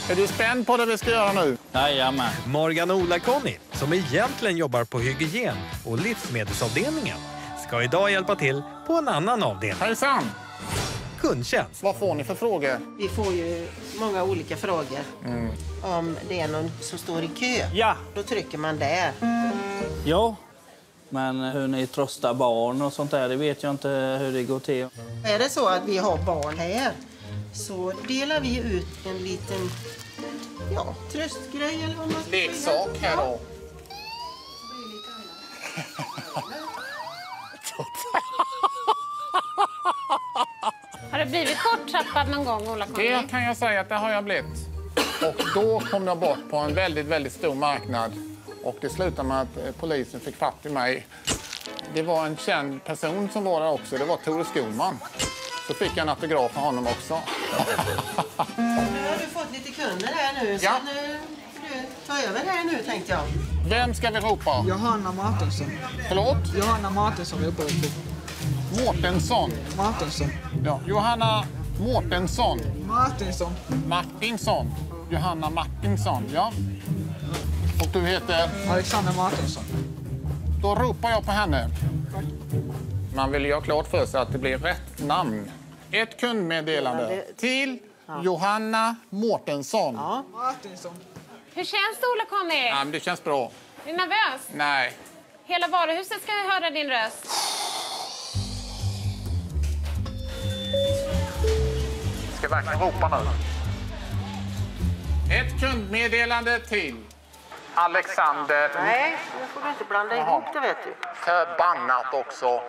Är du spänd på det vi ska göra nu? Jajamän. Morgan och Ola-Conny, som egentligen jobbar på hygien och livsmedelsavdelningen, ska idag hjälpa till på en annan avdelning. Hejsan! Kundtjänst. Vad får ni för frågor? Vi får ju många olika frågor. Om det är någon som står i kö, Ja. då trycker man där. Ja, men hur ni tröstar barn och sånt där, det vet jag inte hur det går till. Är det så att vi har barn här, så delar vi ut en liten tröstgrej eller vad man ska säga. Leksak här då. Har du blivit borttappad någon gång, Ola-Conny? Det kan jag säga att det har jag blivit. Och då kom jag bort på en väldigt, väldigt stor marknad. Och det slutade med att polisen fick fatt i mig. Det var en känd person som var där också. Det var Tore Skogman. Så fick jag en autograf av honom också. Nu har du fått lite kunder här nu, så Ja. nu får du ta över här nu, tänkte jag. Vem ska vi ropa? Johanna Martinsson. Förlåt? Johanna Martinsson ropar jag på. Mårtensson. Martinsson. Ja, Johanna Mårtensson. Martinsson. Martinsson. Johanna Martinsson, ja. Och du heter? Alexander Martinsson. Då ropar jag på henne. Man vill göra klart för sig att det blir rätt namn. Ett kundmeddelande till Johanna Mårtensson. Ja. Martinsson. Hur känns det, Ola-Conny? Ja, men det känns bra. Är du nervös? Nej. Hela varuhuset ska höra din röst. Ska jag verkligen ropa nu? Ett kundmeddelande till Alexander. Nej, nu får du inte blanda ihop det, vet du. Förbannat också.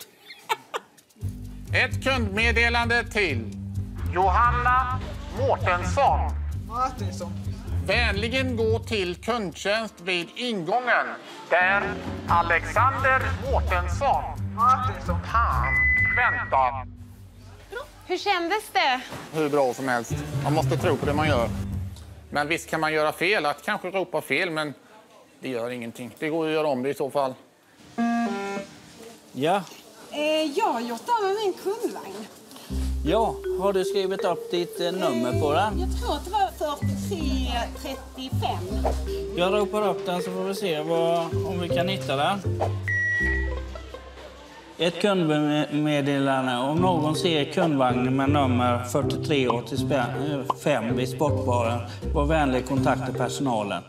Ett kundmeddelande till Johanna Mårtensson. Martinsson. Vänligen gå till kundtjänst vid ingången. Där Alexander Mårtensson. Martinsson. Han väntar. Hur kändes det? Hur bra som helst. Man måste tro på det man gör. Men visst kan man göra fel. Att kanske ropa fel, men det gör ingenting. Det går att göra om det i så fall. Ja. Jag har gjort av min kundvagn. Ja, har du skrivit upp ditt nummer på den? Jag tror att det var 4335. Jag ropar upp den så får vi se om vi kan hitta den. Ett kundmeddelande. Om någon ser kundvagnen med nummer 4385 vid sportbaren, var vänlig kontakta personalen.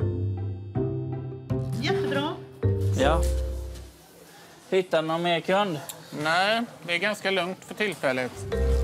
Jättebra. Ja. Hittar någon mer kund? Nej, det är ganska lugnt för tillfället.